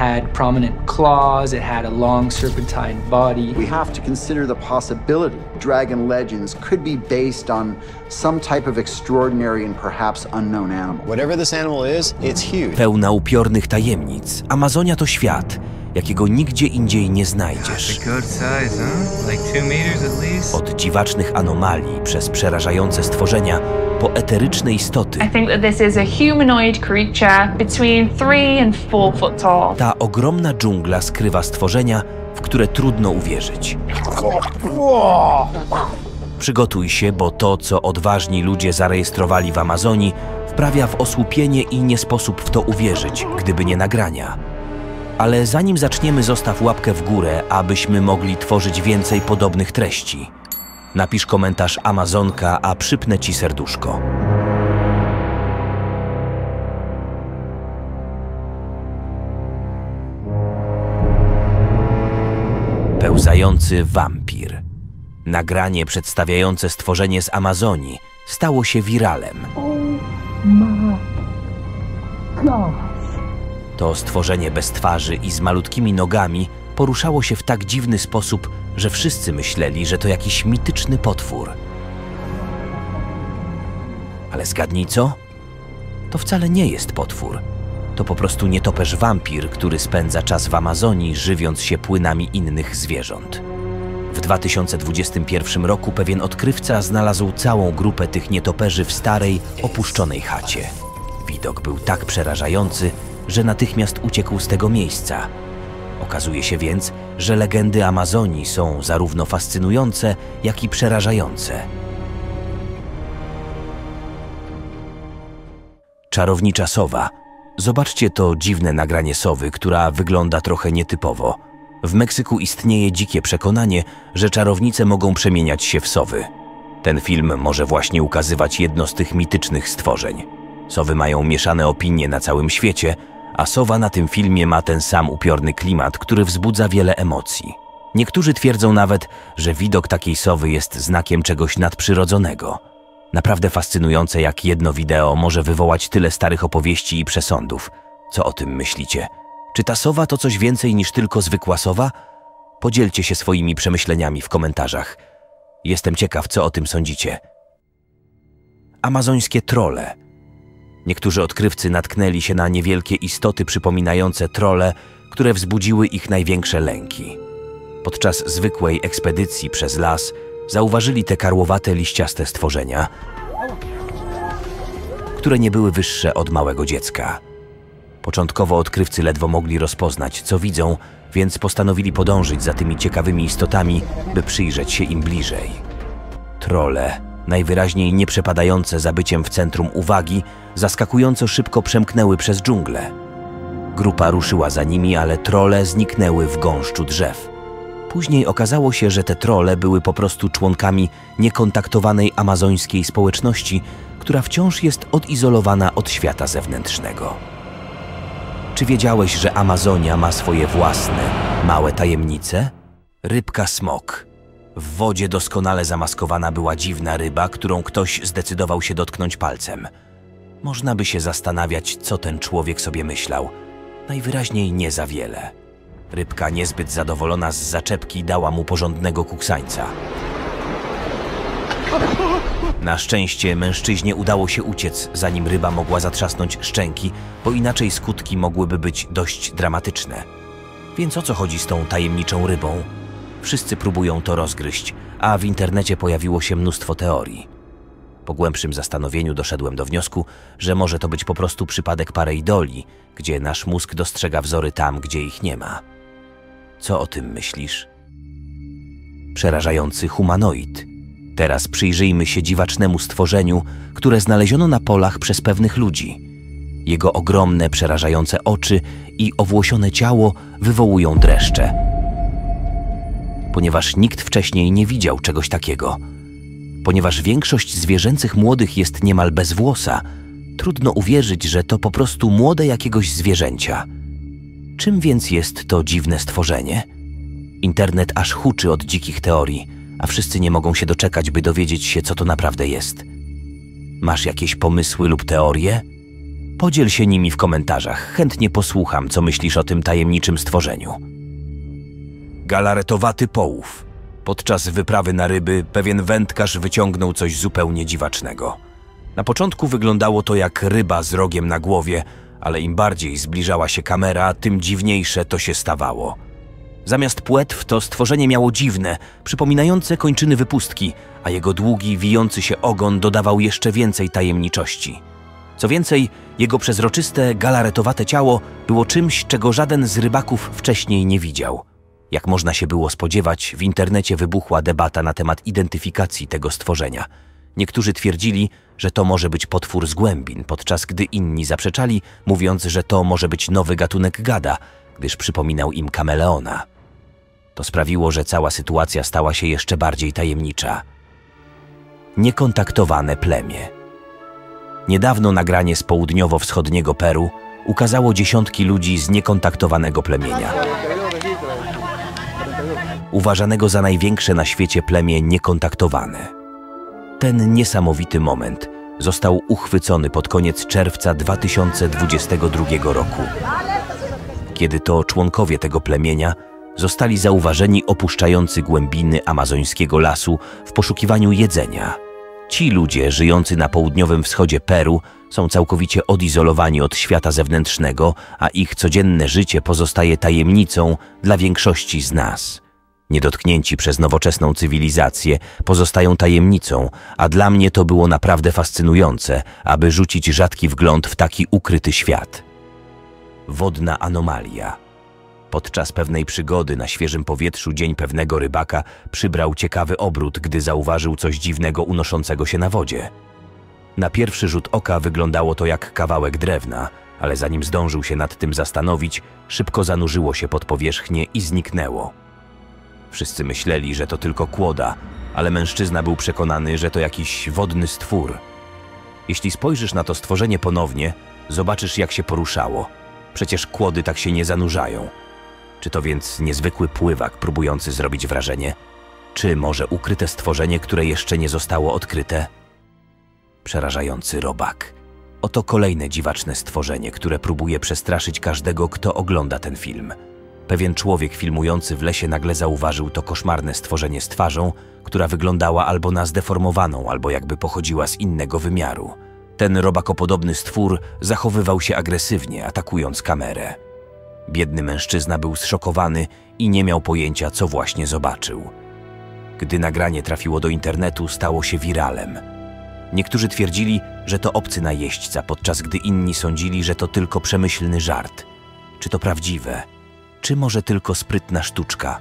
had prominent claws, it had a long serpentine body. We have to consider the possibility dragon legends could be based on some type of extraordinary and perhaps unknown animal. Whatever this animal is, it's huge. Pełna upiornych tajemnic, Amazonia to świat, jakiego nigdzie indziej nie znajdziesz. Od dziwacznych anomalii przez przerażające stworzenia po eteryczne istoty. I think that this is a humanoid creature between 3 and 4 foot tall. Ta ogromna dżungla skrywa stworzenia, w które trudno uwierzyć. Przygotuj się, bo to, co odważni ludzie zarejestrowali w Amazonii, wprawia w osłupienie i nie sposób w to uwierzyć, gdyby nie nagrania. Ale zanim zaczniemy, zostaw łapkę w górę, abyśmy mogli tworzyć więcej podobnych treści. Napisz komentarz Amazonka, a przypnę ci serduszko. Pełzający wampir. Nagranie przedstawiające stworzenie z Amazonii stało się wiralem. To stworzenie bez twarzy i z malutkimi nogami poruszało się w tak dziwny sposób, że wszyscy myśleli, że to jakiś mityczny potwór. Ale zgadnij co? To wcale nie jest potwór. To po prostu nietoperz wampir, który spędza czas w Amazonii, żywiąc się płynami innych zwierząt. W 2021 roku pewien odkrywca znalazł całą grupę tych nietoperzy w starej, opuszczonej chacie. Widok był tak przerażający, że natychmiast uciekł z tego miejsca. Okazuje się więc, że legendy Amazonii są zarówno fascynujące, jak i przerażające. Czarownicza sowa. Zobaczcie to dziwne nagranie sowy, która wygląda trochę nietypowo. W Meksyku istnieje dzikie przekonanie, że czarownice mogą przemieniać się w sowy. Ten film może właśnie ukazywać jedno z tych mitycznych stworzeń. Sowy mają mieszane opinie na całym świecie, a sowa na tym filmie ma ten sam upiorny klimat, który wzbudza wiele emocji. Niektórzy twierdzą nawet, że widok takiej sowy jest znakiem czegoś nadprzyrodzonego. Naprawdę fascynujące, jak jedno wideo może wywołać tyle starych opowieści i przesądów. Co o tym myślicie? Czy ta sowa to coś więcej niż tylko zwykła sowa? Podzielcie się swoimi przemyśleniami w komentarzach. Jestem ciekaw, co o tym sądzicie. Amazońskie trolle. Niektórzy odkrywcy natknęli się na niewielkie istoty przypominające trolle, które wzbudziły ich największe lęki. Podczas zwykłej ekspedycji przez las zauważyli te karłowate, liściaste stworzenia, które nie były wyższe od małego dziecka. Początkowo odkrywcy ledwo mogli rozpoznać, co widzą, więc postanowili podążyć za tymi ciekawymi istotami, by przyjrzeć się im bliżej. Trolle, najwyraźniej nie przepadające za byciem w centrum uwagi, zaskakująco szybko przemknęły przez dżunglę. Grupa ruszyła za nimi, ale trolle zniknęły w gąszczu drzew. Później okazało się, że te trolle były po prostu członkami niekontaktowanej amazońskiej społeczności, która wciąż jest odizolowana od świata zewnętrznego. Czy wiedziałeś, że Amazonia ma swoje własne, małe tajemnice? Rybka smok. W wodzie doskonale zamaskowana była dziwna ryba, którą ktoś zdecydował się dotknąć palcem. Można by się zastanawiać, co ten człowiek sobie myślał. Najwyraźniej nie za wiele. Rybka, niezbyt zadowolona z zaczepki, dała mu porządnego kuksańca. Na szczęście mężczyźnie udało się uciec, zanim ryba mogła zatrzasnąć szczęki, bo inaczej skutki mogłyby być dość dramatyczne. Więc o co chodzi z tą tajemniczą rybą? Wszyscy próbują to rozgryźć, a w internecie pojawiło się mnóstwo teorii. Po głębszym zastanowieniu doszedłem do wniosku, że może to być po prostu przypadek pareidolii, gdzie nasz mózg dostrzega wzory tam, gdzie ich nie ma. Co o tym myślisz? Przerażający humanoid. Teraz przyjrzyjmy się dziwacznemu stworzeniu, które znaleziono na polach przez pewnych ludzi. Jego ogromne, przerażające oczy i owłosione ciało wywołują dreszcze. Ponieważ nikt wcześniej nie widział czegoś takiego. Ponieważ większość zwierzęcych młodych jest niemal bezwłosa, trudno uwierzyć, że to po prostu młode jakiegoś zwierzęcia. Czym więc jest to dziwne stworzenie? Internet aż huczy od dzikich teorii, a wszyscy nie mogą się doczekać, by dowiedzieć się, co to naprawdę jest. Masz jakieś pomysły lub teorie? Podziel się nimi w komentarzach. Chętnie posłucham, co myślisz o tym tajemniczym stworzeniu. Galaretowaty połów. Podczas wyprawy na ryby pewien wędkarz wyciągnął coś zupełnie dziwacznego. Na początku wyglądało to jak ryba z rogiem na głowie, ale im bardziej zbliżała się kamera, tym dziwniejsze to się stawało. Zamiast płetw to stworzenie miało dziwne, przypominające kończyny wypustki, a jego długi, wijący się ogon dodawał jeszcze więcej tajemniczości. Co więcej, jego przezroczyste, galaretowate ciało było czymś, czego żaden z rybaków wcześniej nie widział. Jak można się było spodziewać, w internecie wybuchła debata na temat identyfikacji tego stworzenia. Niektórzy twierdzili, że to może być potwór z głębin, podczas gdy inni zaprzeczali, mówiąc, że to może być nowy gatunek gada, gdyż przypominał im kameleona. To sprawiło, że cała sytuacja stała się jeszcze bardziej tajemnicza. Niekontaktowane plemię. Niedawno nagranie z południowo-wschodniego Peru ukazało dziesiątki ludzi z niekontaktowanego plemienia. Uważanego za największe na świecie plemię niekontaktowane. Ten niesamowity moment został uchwycony pod koniec czerwca 2022 roku, kiedy to członkowie tego plemienia zostali zauważeni opuszczający głębiny amazońskiego lasu w poszukiwaniu jedzenia. Ci ludzie żyjący na południowym wschodzie Peru są całkowicie odizolowani od świata zewnętrznego, a ich codzienne życie pozostaje tajemnicą dla większości z nas. Niedotknięci przez nowoczesną cywilizację pozostają tajemnicą, a dla mnie to było naprawdę fascynujące, aby rzucić rzadki wgląd w taki ukryty świat. Wodna anomalia. Podczas pewnej przygody na świeżym powietrzu dzień pewnego rybaka przybrał ciekawy obrót, gdy zauważył coś dziwnego unoszącego się na wodzie. Na pierwszy rzut oka wyglądało to jak kawałek drewna, ale zanim zdążył się nad tym zastanowić, szybko zanurzyło się pod powierzchnię i zniknęło. Wszyscy myśleli, że to tylko kłoda, ale mężczyzna był przekonany, że to jakiś wodny stwór. Jeśli spojrzysz na to stworzenie ponownie, zobaczysz, jak się poruszało. Przecież kłody tak się nie zanurzają. Czy to więc niezwykły pływak próbujący zrobić wrażenie? Czy może ukryte stworzenie, które jeszcze nie zostało odkryte? Przerażający robak. Oto kolejne dziwaczne stworzenie, które próbuje przestraszyć każdego, kto ogląda ten film. Pewien człowiek filmujący w lesie nagle zauważył to koszmarne stworzenie z twarzą, która wyglądała albo na zdeformowaną, albo jakby pochodziła z innego wymiaru. Ten robakopodobny stwór zachowywał się agresywnie, atakując kamerę. Biedny mężczyzna był zszokowany i nie miał pojęcia, co właśnie zobaczył. Gdy nagranie trafiło do internetu, stało się wiralem. Niektórzy twierdzili, że to obcy najeźdźca, podczas gdy inni sądzili, że to tylko przemyślny żart. Czy to prawdziwe? Czy może tylko sprytna sztuczka?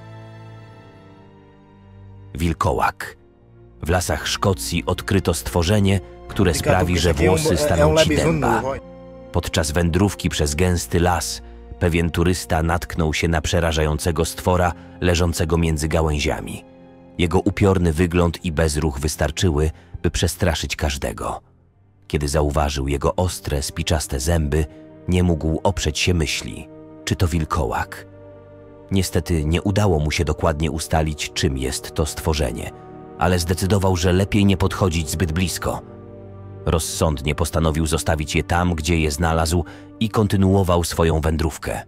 Wilkołak. W lasach Szkocji odkryto stworzenie, które sprawi, że włosy staną ci dęba. Podczas wędrówki przez gęsty las pewien turysta natknął się na przerażającego stwora leżącego między gałęziami. Jego upiorny wygląd i bezruch wystarczyły, by przestraszyć każdego. Kiedy zauważył jego ostre, spiczaste zęby, nie mógł oprzeć się myśli, czy to wilkołak. Niestety nie udało mu się dokładnie ustalić, czym jest to stworzenie, ale zdecydował, że lepiej nie podchodzić zbyt blisko. Rozsądnie postanowił zostawić je tam, gdzie je znalazł i kontynuował swoją wędrówkę.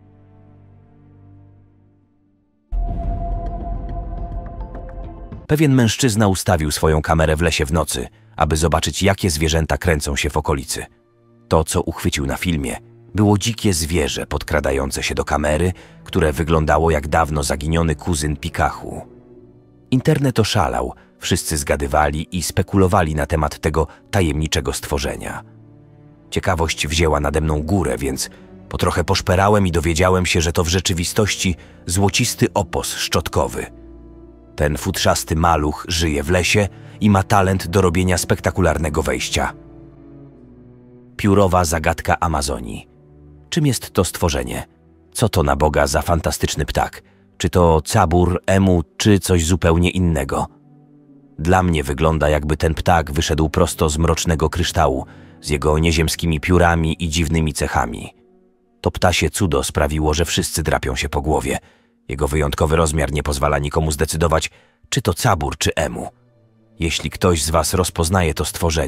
Pewien mężczyzna ustawił swoją kamerę w lesie w nocy, aby zobaczyć, jakie zwierzęta kręcą się w okolicy. To, co uchwycił na filmie, było dzikie zwierzę podkradające się do kamery, które wyglądało jak dawno zaginiony kuzyn Pikachu. Internet oszalał, wszyscy zgadywali i spekulowali na temat tego tajemniczego stworzenia. Ciekawość wzięła nade mną górę, więc po trochę poszperałem i dowiedziałem się, że to w rzeczywistości złocisty opos szczotkowy. Ten futrzasty maluch żyje w lesie i ma talent do robienia spektakularnego wejścia. Piórowa zagadka Amazonii. Czym jest to stworzenie? Co to na Boga za fantastyczny ptak? Czy to cabur, emu, czy coś zupełnie innego? Dla mnie wygląda, jakby ten ptak wyszedł prosto z mrocznego kryształu, z jego nieziemskimi piórami i dziwnymi cechami. To ptasie cudo sprawiło, że wszyscy drapią się po głowie. Jego wyjątkowy rozmiar nie pozwala nikomu zdecydować, czy to cabur, czy emu. Jeśli ktoś z was rozpoznaje to stworzenie,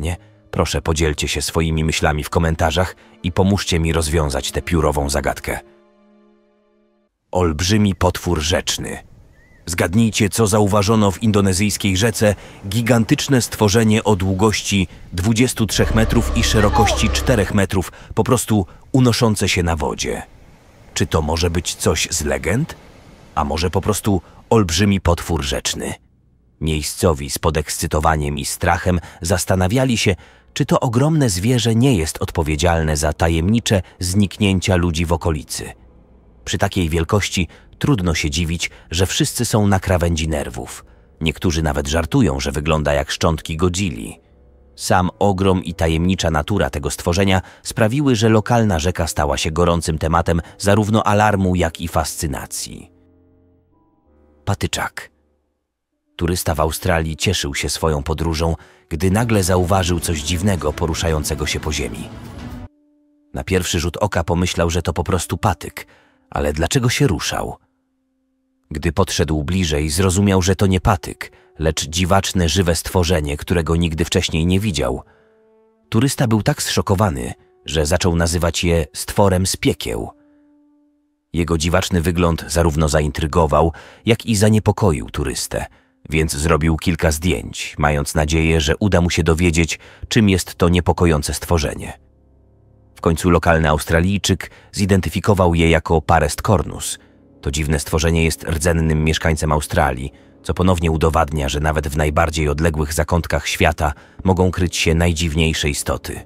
Proszę, podzielcie się swoimi myślami w komentarzach i pomóżcie mi rozwiązać tę piórową zagadkę. Olbrzymi potwór rzeczny. Zgadnijcie, co zauważono w indonezyjskiej rzece gigantyczne stworzenie o długości 23 metrów i szerokości 4 metrów, po prostu unoszące się na wodzie. Czy to może być coś z legend? A może po prostu olbrzymi potwór rzeczny? Miejscowi z podekscytowaniem i strachem zastanawiali się, czy to ogromne zwierzę nie jest odpowiedzialne za tajemnicze zniknięcia ludzi w okolicy. Przy takiej wielkości trudno się dziwić, że wszyscy są na krawędzi nerwów. Niektórzy nawet żartują, że wygląda jak szczątki Godzilli. Sam ogrom i tajemnicza natura tego stworzenia sprawiły, że lokalna rzeka stała się gorącym tematem zarówno alarmu, jak i fascynacji. Patyczak. Turysta w Australii cieszył się swoją podróżą, gdy nagle zauważył coś dziwnego poruszającego się po ziemi. Na pierwszy rzut oka pomyślał, że to po prostu patyk, ale dlaczego się ruszał? Gdy podszedł bliżej, zrozumiał, że to nie patyk, lecz dziwaczne, żywe stworzenie, którego nigdy wcześniej nie widział. Turysta był tak zszokowany, że zaczął nazywać je stworem z piekieł. Jego dziwaczny wygląd zarówno zaintrygował, jak i zaniepokoił turystę, więc zrobił kilka zdjęć, mając nadzieję, że uda mu się dowiedzieć, czym jest to niepokojące stworzenie. W końcu lokalny Australijczyk zidentyfikował je jako Parest cornus. To dziwne stworzenie jest rdzennym mieszkańcem Australii, co ponownie udowadnia, że nawet w najbardziej odległych zakątkach świata mogą kryć się najdziwniejsze istoty.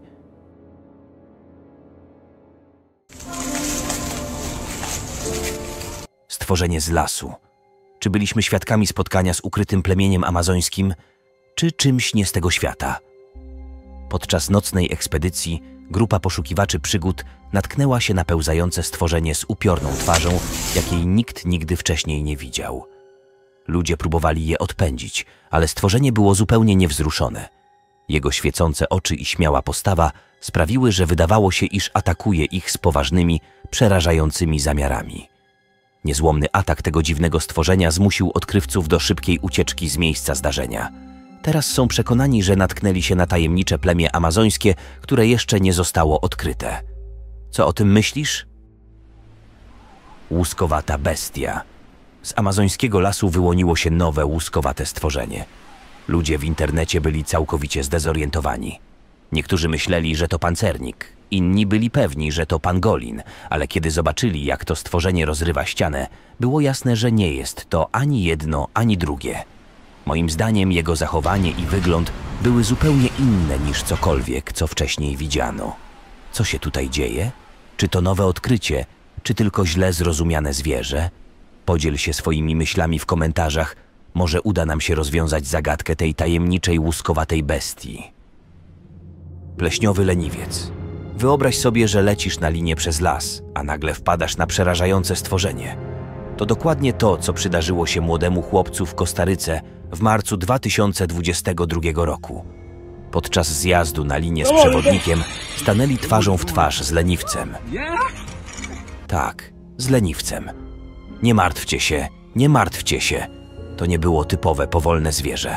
Stworzenie z lasu. Czy byliśmy świadkami spotkania z ukrytym plemieniem amazońskim, czy czymś nie z tego świata? Podczas nocnej ekspedycji grupa poszukiwaczy przygód natknęła się na pełzające stworzenie z upiorną twarzą, jakiej nikt nigdy wcześniej nie widział. Ludzie próbowali je odpędzić, ale stworzenie było zupełnie niewzruszone. Jego świecące oczy i śmiała postawa sprawiły, że wydawało się, iż atakuje ich z poważnymi, przerażającymi zamiarami. Niezłomny atak tego dziwnego stworzenia zmusił odkrywców do szybkiej ucieczki z miejsca zdarzenia. Teraz są przekonani, że natknęli się na tajemnicze plemię amazońskie, które jeszcze nie zostało odkryte. Co o tym myślisz? Łuskowata bestia. Z amazońskiego lasu wyłoniło się nowe, łuskowate stworzenie. Ludzie w internecie byli całkowicie zdezorientowani. Niektórzy myśleli, że to pancernik, inni byli pewni, że to pangolin, ale kiedy zobaczyli, jak to stworzenie rozrywa ścianę, było jasne, że nie jest to ani jedno, ani drugie. Moim zdaniem jego zachowanie i wygląd były zupełnie inne niż cokolwiek, co wcześniej widziano. Co się tutaj dzieje? Czy to nowe odkrycie, czy tylko źle zrozumiane zwierzę? Podziel się swoimi myślami w komentarzach. Może uda nam się rozwiązać zagadkę tej tajemniczej, łuskowatej bestii. Pleśniowy leniwiec. Wyobraź sobie, że lecisz na linię przez las, a nagle wpadasz na przerażające stworzenie. To dokładnie to, co przydarzyło się młodemu chłopcu w Kostaryce w marcu 2022 roku. Podczas zjazdu na linię z przewodnikiem stanęli twarzą w twarz z leniwcem. Tak, z leniwcem. Nie martwcie się, nie martwcie się. To nie było typowe, powolne zwierzę.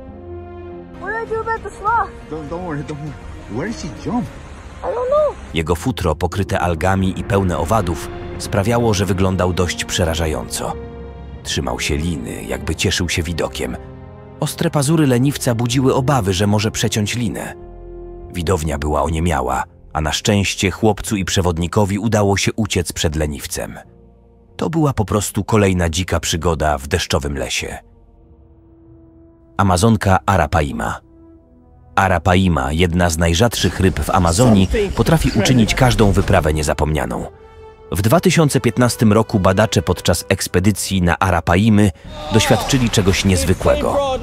Jego futro pokryte algami i pełne owadów sprawiało, że wyglądał dość przerażająco. Trzymał się liny, jakby cieszył się widokiem. Ostre pazury leniwca budziły obawy, że może przeciąć linę. Widownia była oniemiała, a na szczęście chłopcu i przewodnikowi udało się uciec przed leniwcem. To była po prostu kolejna dzika przygoda w deszczowym lesie. Amazonka Arapaima. Arapaima, jedna z najrzadszych ryb w Amazonii, potrafi uczynić każdą wyprawę niezapomnianą. W 2015 roku badacze podczas ekspedycji na Arapaimy doświadczyli czegoś niezwykłego.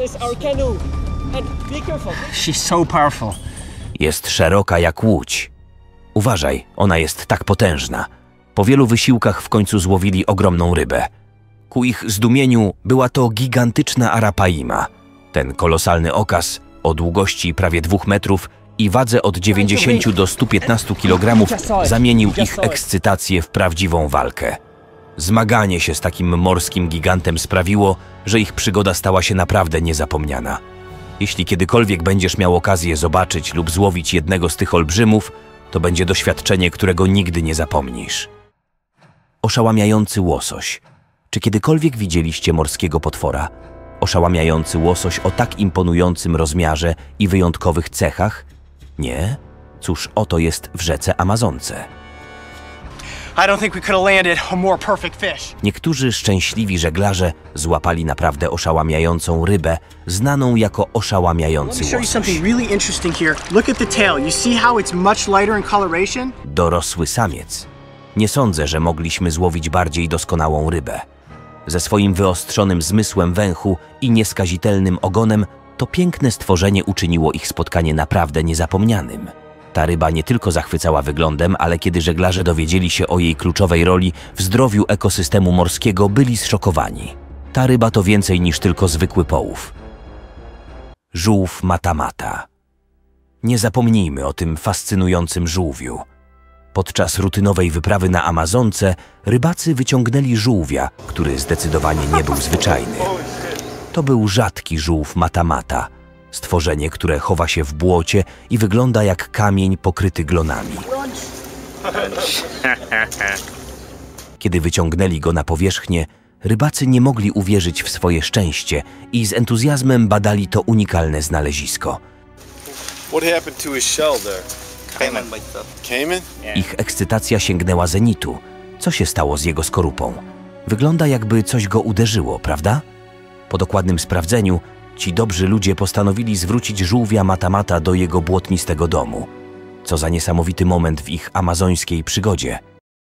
Jest szeroka jak łódź. Uważaj, ona jest tak potężna. Po wielu wysiłkach w końcu złowili ogromną rybę. Ku ich zdumieniu była to gigantyczna Arapaima. Ten kolosalny okaz o długości prawie 2 metrów i wadze od 90 do 115 kg zamienił ich ekscytację w prawdziwą walkę. Zmaganie się z takim morskim gigantem sprawiło, że ich przygoda stała się naprawdę niezapomniana. Jeśli kiedykolwiek będziesz miał okazję zobaczyć lub złowić jednego z tych olbrzymów, to będzie doświadczenie, którego nigdy nie zapomnisz. Oszałamiający łosoś. Czy kiedykolwiek widzieliście morskiego potwora? Oszałamiający łosoś o tak imponującym rozmiarze i wyjątkowych cechach? Nie? Cóż, oto jest w rzece Amazonce. I don't think we could have landed a more perfect fish. Niektórzy szczęśliwi żeglarze złapali naprawdę oszałamiającą rybę, znaną jako Let oszałamiający me show you łosoś. something really interesting here. Look at the tail. You see how it's much lighter in coloration? Dorosły samiec. Nie sądzę, że mogliśmy złowić bardziej doskonałą rybę. Ze swoim wyostrzonym zmysłem węchu i nieskazitelnym ogonem, to piękne stworzenie uczyniło ich spotkanie naprawdę niezapomnianym. Ta ryba nie tylko zachwycała wyglądem, ale kiedy żeglarze dowiedzieli się o jej kluczowej roli w zdrowiu ekosystemu morskiego, byli zszokowani. Ta ryba to więcej niż tylko zwykły połów. Żółw Matamata. Nie zapomnijmy o tym fascynującym żółwiu. Podczas rutynowej wyprawy na Amazonce rybacy wyciągnęli żółwia, który zdecydowanie nie był zwyczajny. To był rzadki żółw Matamata, stworzenie, które chowa się w błocie i wygląda jak kamień pokryty glonami. Kiedy wyciągnęli go na powierzchnię, rybacy nie mogli uwierzyć w swoje szczęście i z entuzjazmem badali to unikalne znalezisko. What happened to his shell there? Cayman? Ich ekscytacja sięgnęła zenitu. Co się stało z jego skorupą? Wygląda, jakby coś go uderzyło, prawda? Po dokładnym sprawdzeniu ci dobrzy ludzie postanowili zwrócić żółwia Matamata do jego błotnistego domu. Co za niesamowity moment w ich amazońskiej przygodzie.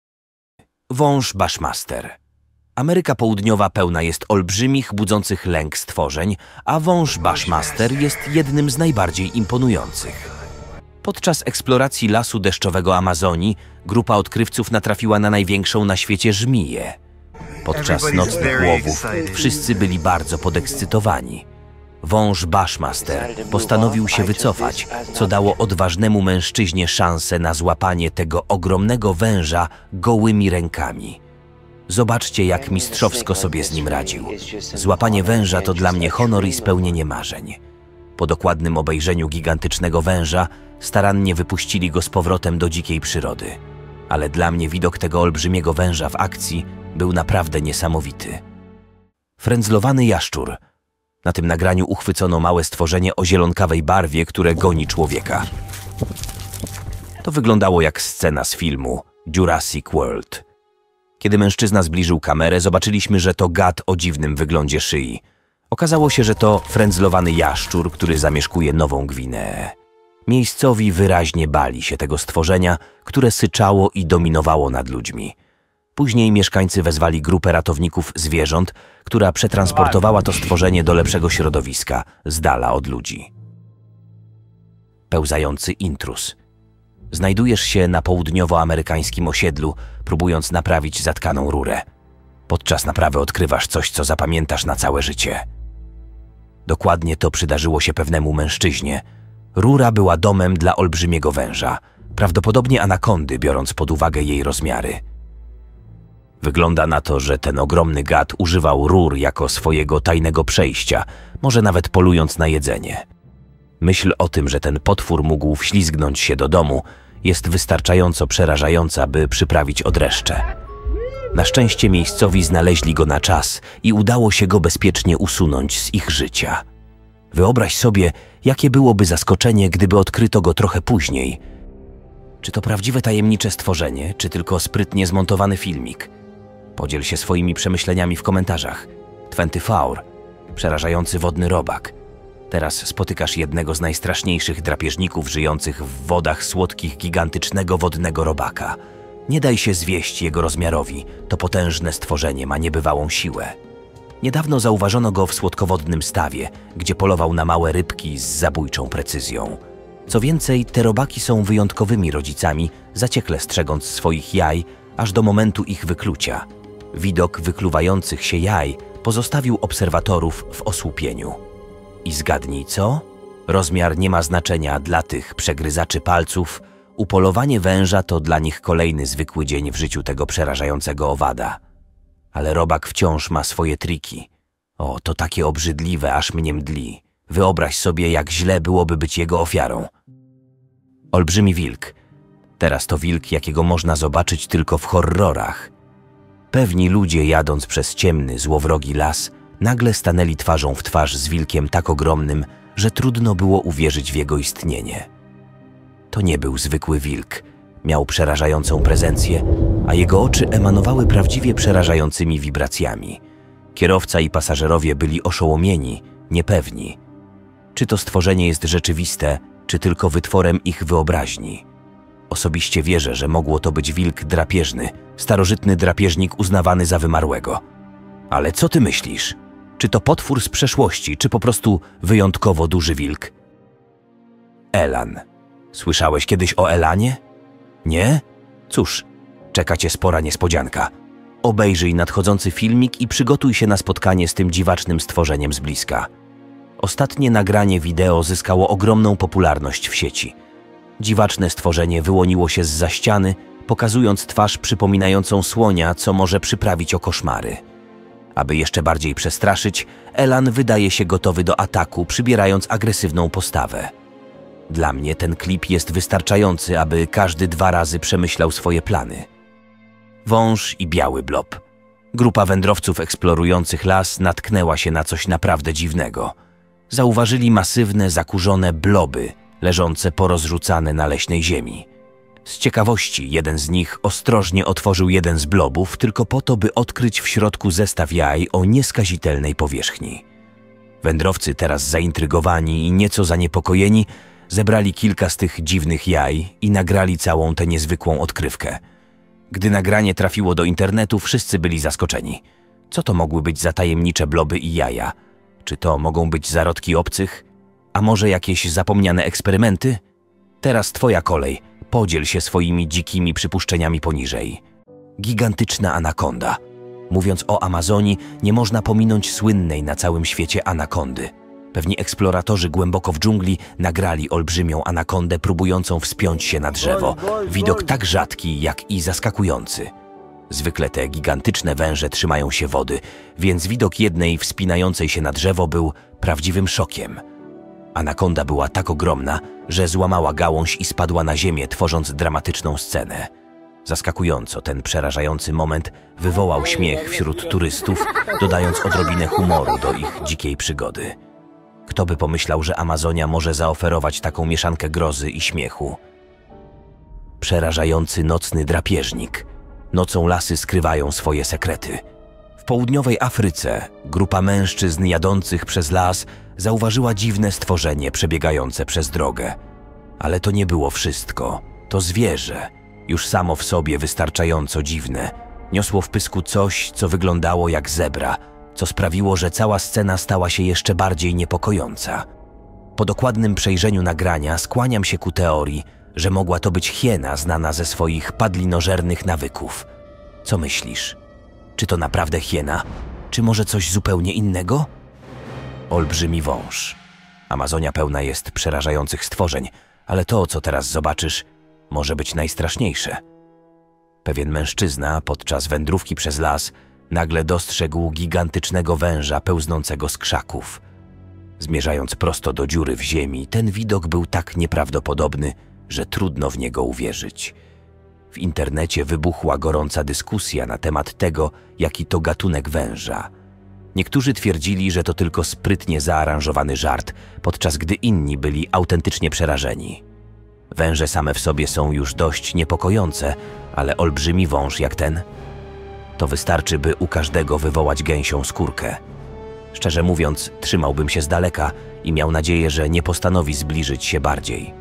Wąż Bushmaster. Ameryka Południowa pełna jest olbrzymich, budzących lęk stworzeń, a wąż Bushmaster jest jednym z najbardziej imponujących. Podczas eksploracji lasu deszczowego Amazonii grupa odkrywców natrafiła na największą na świecie żmiję. Podczas nocnych łowów wszyscy byli bardzo podekscytowani. Wąż Bushmaster postanowił się wycofać, co dało odważnemu mężczyźnie szansę na złapanie tego ogromnego węża gołymi rękami. Zobaczcie, jak mistrzowsko sobie z nim radził. Złapanie węża to dla mnie honor i spełnienie marzeń. Po dokładnym obejrzeniu gigantycznego węża starannie wypuścili go z powrotem do dzikiej przyrody. Ale dla mnie widok tego olbrzymiego węża w akcji był naprawdę niesamowity. Frędzlowany jaszczur. Na tym nagraniu uchwycono małe stworzenie o zielonkawej barwie, które goni człowieka. To wyglądało jak scena z filmu Jurassic World. Kiedy mężczyzna zbliżył kamerę, zobaczyliśmy, że to gad o dziwnym wyglądzie szyi. Okazało się, że to frędzlowany jaszczur, który zamieszkuje Nową Gwineę. Miejscowi wyraźnie bali się tego stworzenia, które syczało i dominowało nad ludźmi. Później mieszkańcy wezwali grupę ratowników zwierząt, która przetransportowała to stworzenie do lepszego środowiska, z dala od ludzi. Pełzający intruz. Znajdujesz się na południowoamerykańskim osiedlu, próbując naprawić zatkaną rurę. Podczas naprawy odkrywasz coś, co zapamiętasz na całe życie. Dokładnie to przydarzyło się pewnemu mężczyźnie. Rura była domem dla olbrzymiego węża, prawdopodobnie anakondy, biorąc pod uwagę jej rozmiary. Wygląda na to, że ten ogromny gad używał rur jako swojego tajnego przejścia, może nawet polując na jedzenie. Myśl o tym, że ten potwór mógł wślizgnąć się do domu, jest wystarczająco przerażająca, by przyprawić odreszcze. Na szczęście miejscowi znaleźli go na czas i udało się go bezpiecznie usunąć z ich życia. Wyobraź sobie, jakie byłoby zaskoczenie, gdyby odkryto go trochę później. Czy to prawdziwe tajemnicze stworzenie, czy tylko sprytnie zmontowany filmik? Podziel się swoimi przemyśleniami w komentarzach. 24. Przerażający wodny robak. Teraz spotykasz jednego z najstraszniejszych drapieżników żyjących w wodach słodkich gigantycznego wodnego robaka. Nie daj się zwieść jego rozmiarowi, to potężne stworzenie ma niebywałą siłę. Niedawno zauważono go w słodkowodnym stawie, gdzie polował na małe rybki z zabójczą precyzją. Co więcej, te robaki są wyjątkowymi rodzicami, zaciekle strzegąc swoich jaj, aż do momentu ich wyklucia. Widok wykluwających się jaj pozostawił obserwatorów w osłupieniu. I zgadnij co? Rozmiar nie ma znaczenia dla tych przegryzaczy palców. Upolowanie węża to dla nich kolejny zwykły dzień w życiu tego przerażającego owada. Ale robak wciąż ma swoje triki. O, to takie obrzydliwe, aż mnie mdli. Wyobraź sobie, jak źle byłoby być jego ofiarą. Olbrzymi wilk. Teraz to wilk, jakiego można zobaczyć tylko w horrorach. Pewni ludzie, jadąc przez ciemny, złowrogi las, nagle stanęli twarzą w twarz z wilkiem tak ogromnym, że trudno było uwierzyć w jego istnienie. To nie był zwykły wilk. Miał przerażającą prezencję, a jego oczy emanowały prawdziwie przerażającymi wibracjami. Kierowca i pasażerowie byli oszołomieni, niepewni. Czy to stworzenie jest rzeczywiste, czy tylko wytworem ich wyobraźni? Osobiście wierzę, że mogło to być wilk drapieżny, starożytny drapieżnik uznawany za wymarłego. Ale co ty myślisz? Czy to potwór z przeszłości, czy po prostu wyjątkowo duży wilk? Elan. Słyszałeś kiedyś o Elanie? Nie? Cóż, czeka cię spora niespodzianka. Obejrzyj nadchodzący filmik i przygotuj się na spotkanie z tym dziwacznym stworzeniem z bliska. Ostatnie nagranie wideo zyskało ogromną popularność w sieci. Dziwaczne stworzenie wyłoniło się zza ściany, pokazując twarz przypominającą słonia, co może przyprawić o koszmary. Aby jeszcze bardziej przestraszyć, Elan wydaje się gotowy do ataku, przybierając agresywną postawę. Dla mnie ten klip jest wystarczający, aby każdy 2 razy przemyślał swoje plany. Wąż i biały blob. Grupa wędrowców eksplorujących las natknęła się na coś naprawdę dziwnego. Zauważyli masywne, zakurzone bloby, leżące porozrzucane na leśnej ziemi. Z ciekawości jeden z nich ostrożnie otworzył jeden z blobów, tylko po to, by odkryć w środku zestaw jaj o nieskazitelnej powierzchni. Wędrowcy, teraz zaintrygowani i nieco zaniepokojeni, zebrali kilka z tych dziwnych jaj i nagrali całą tę niezwykłą odkrywkę. Gdy nagranie trafiło do internetu, wszyscy byli zaskoczeni. Co to mogły być za tajemnicze bloby i jaja? Czy to mogą być zarodki obcych? A może jakieś zapomniane eksperymenty? Teraz twoja kolej. Podziel się swoimi dzikimi przypuszczeniami poniżej. Gigantyczna anakonda. Mówiąc o Amazonii, nie można pominąć słynnej na całym świecie anakondy. Pewni eksploratorzy głęboko w dżungli nagrali olbrzymią anakondę próbującą wspiąć się na drzewo. Widok tak rzadki, jak i zaskakujący. Zwykle te gigantyczne węże trzymają się wody, więc widok jednej wspinającej się na drzewo był prawdziwym szokiem. Anakonda była tak ogromna, że złamała gałąź i spadła na ziemię, tworząc dramatyczną scenę. Zaskakująco ten przerażający moment wywołał śmiech wśród turystów, dodając odrobinę humoru do ich dzikiej przygody. Kto by pomyślał, że Amazonia może zaoferować taką mieszankę grozy i śmiechu? Przerażający nocny drapieżnik. Nocą lasy skrywają swoje sekrety. W południowej Afryce grupa mężczyzn jadących przez las zauważyła dziwne stworzenie przebiegające przez drogę. Ale to nie było wszystko. To zwierzę, już samo w sobie wystarczająco dziwne, niosło w pysku coś, co wyglądało jak zebra, co sprawiło, że cała scena stała się jeszcze bardziej niepokojąca. Po dokładnym przejrzeniu nagrania skłaniam się ku teorii, że mogła to być hiena znana ze swoich padlinożernych nawyków. Co myślisz? Czy to naprawdę hiena? Czy może coś zupełnie innego? Olbrzymi wąż. Amazonia pełna jest przerażających stworzeń, ale to, co teraz zobaczysz, może być najstraszniejsze. Pewien mężczyzna podczas wędrówki przez las nagle dostrzegł gigantycznego węża pełznącego z krzaków. Zmierzając prosto do dziury w ziemi, ten widok był tak nieprawdopodobny, że trudno w niego uwierzyć. W internecie wybuchła gorąca dyskusja na temat tego, jaki to gatunek węża. Niektórzy twierdzili, że to tylko sprytnie zaaranżowany żart, podczas gdy inni byli autentycznie przerażeni. Węże same w sobie są już dość niepokojące, ale olbrzymi wąż jak ten? To wystarczy, by u każdego wywołać gęsią skórkę. Szczerze mówiąc, trzymałbym się z daleka i miał nadzieję, że nie postanowi zbliżyć się bardziej.